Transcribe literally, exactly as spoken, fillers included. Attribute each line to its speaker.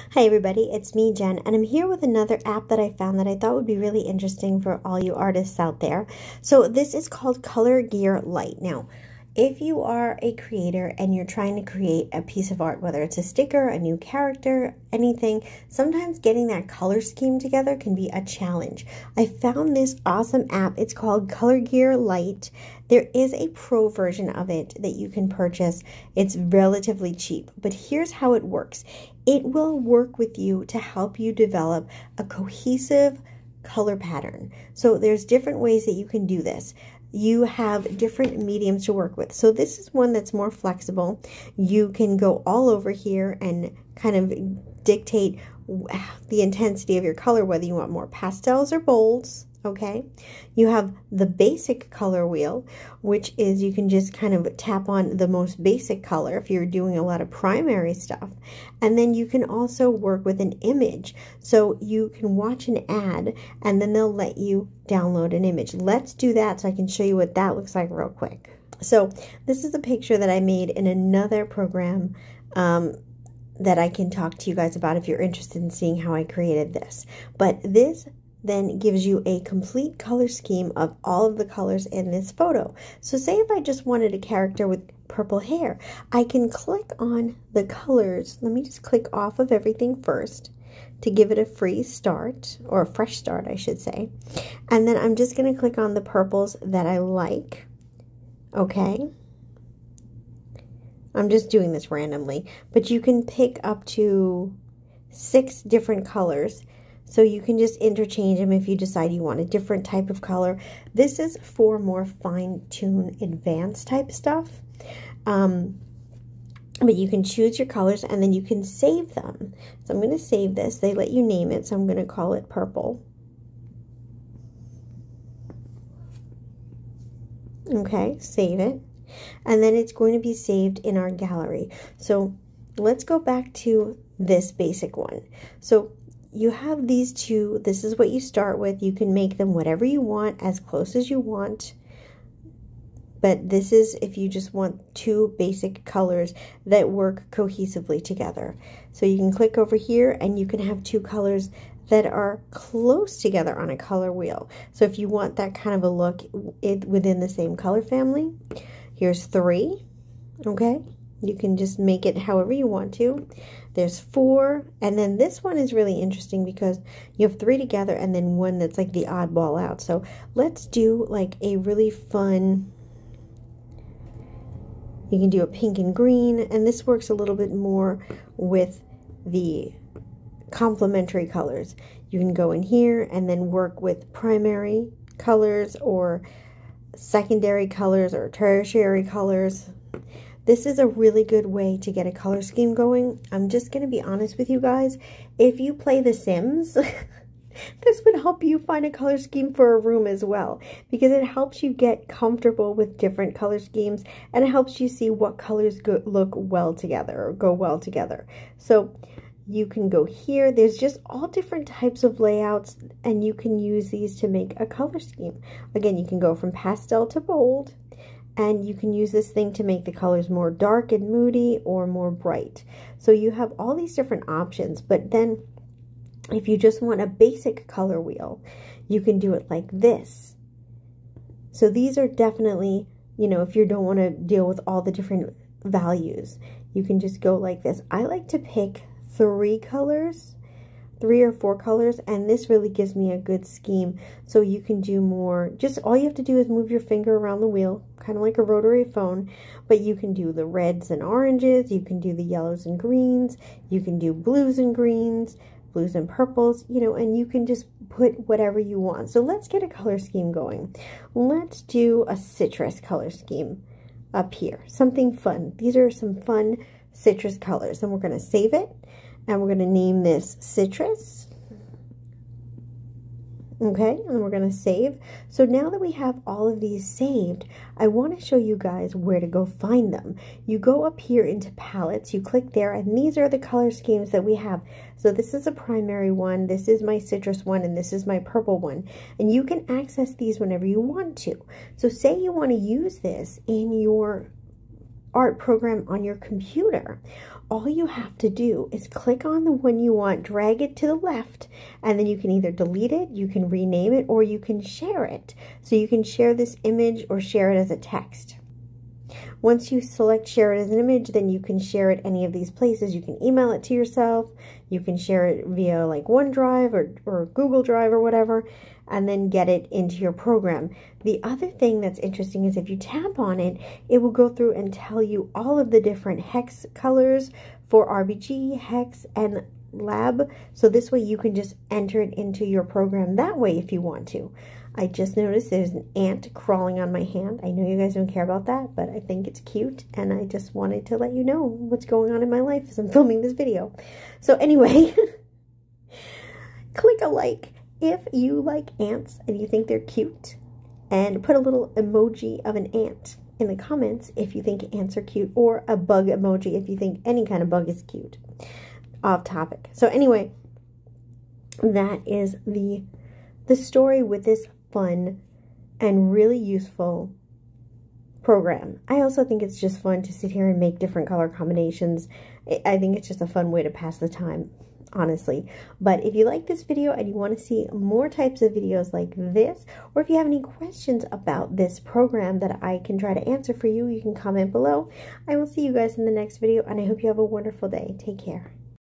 Speaker 1: Hi everybody, it's me Jen, and I'm here with another app that I found that I thought would be really interesting for all you artists out there. So this is called Color Gear Lite. Now, if you are a creator and you're trying to create a piece of art, whether it's a sticker, a new character, anything, sometimes getting that color scheme together can be a challenge. I found this awesome app. It's called Color Gear Lite. There is a pro version of it that you can purchase. It's relatively cheap, but here's how it works. It will work with you to help you develop a cohesive color pattern. So there's different ways that you can do this. You have different mediums to work with. So this is one that's more flexible. You can go all over here and kind of dictate the intensity of your color, whether you want more pastels or bolds. Okay, you have the basic color wheel, which is you can just kind of tap on the most basic color if you're doing a lot of primary stuff. And then you can also work with an image. So you can watch an ad and then they'll let you download an image. Let's do that so I can show you what that looks like real quick. So this is a picture that I made in another program um, that I can talk to you guys about if you're interested in seeing how I created this. But this then gives you a complete color scheme of all of the colors in this photo. So say if I just wanted a character with purple hair, I can click on the colors. Let me just click off of everything first to give it a free start, or a fresh start, I should say. And then I'm just going to click on the purples that I like. Okay. I'm just doing this randomly, but you can pick up to six different colors. So you can just interchange them if you decide you want a different type of color. This is for more fine-tuned, advanced type stuff. Um, but you can choose your colors and then you can save them. So I'm going to save this. They let you name it, so I'm going to call it purple. Okay, save it. And then it's going to be saved in our gallery. So let's go back to this basic one. So you have these two. This is what you start with. You can make them whatever you want, as close as you want. But this is if you just want two basic colors that work cohesively together. So you can click over here and you can have two colors that are close together on a color wheel. So if you want that kind of a look it, within the same color family, here's three. Okay, you can just make it however you want to. There's four, and then this one is really interesting because you have three together and then one that's like the oddball out. So let's do like a really fun, you can do a pink and green, and this works a little bit more with the complementary colors. You can go in here and then work with primary colors or secondary colors or tertiary colors. This is a really good way to get a color scheme going. I'm just going to be honest with you guys. If you play The Sims, this would help you find a color scheme for a room as well, because it helps you get comfortable with different color schemes and it helps you see what colors go, look well together or go well together. So you can go here. There's just all different types of layouts and you can use these to make a color scheme. Again, you can go from pastel to bold. And you can use this thing to make the colors more dark and moody or more bright. So you have all these different options. But then if you just want a basic color wheel, you can do it like this. So these are definitely, you know, if you don't want to deal with all the different values, you can just go like this. I like to pick three colors. Three or four colors, and this really gives me a good scheme. So you can do more, just all you have to do is move your finger around the wheel, kind of like a rotary phone, but you can do the reds and oranges, you can do the yellows and greens, you can do blues and greens, blues and purples, you know, and you can just put whatever you want. So let's get a color scheme going. Let's do a citrus color scheme up here, something fun. These are some fun citrus colors, and we're going to save it. And we're going to name this Citrus. Okay, and we're going to save. So now that we have all of these saved, I want to show you guys where to go find them. You go up here into palettes, you click there, and these are the color schemes that we have. So this is a primary one, this is my citrus one, and this is my purple one. And you can access these whenever you want to. So say you want to use this in your art program on your computer. All you have to do is click on the one you want, drag it to the left, and then you can either delete it, you can rename it, or you can share it. So you can share this image or share it as a text. Once you select share it as an image, then you can share it any of these places. You can email it to yourself, you can share it via like OneDrive or, or Google Drive or whatever, and then get it into your program. The other thing that's interesting is if you tap on it, it will go through and tell you all of the different hex colors for R B G, hex, and lab. So this way you can just enter it into your program that way if you want to. I just noticed there's an ant crawling on my hand. I know you guys don't care about that, but I think it's cute, and I just wanted to let you know what's going on in my life as I'm filming this video. So anyway, click a like if you like ants and you think they're cute, and put a little emoji of an ant in the comments if you think ants are cute, or a bug emoji if you think any kind of bug is cute. Off topic. So anyway, that is the the story with this fun and really useful program. I also think it's just fun to sit here and make different color combinations. I think it's just a fun way to pass the time, honestly. But if you like this video and you want to see more types of videos like this, or if you have any questions about this program that I can try to answer for you, you can comment below. I will see you guys in the next video, and I hope you have a wonderful day. Take care.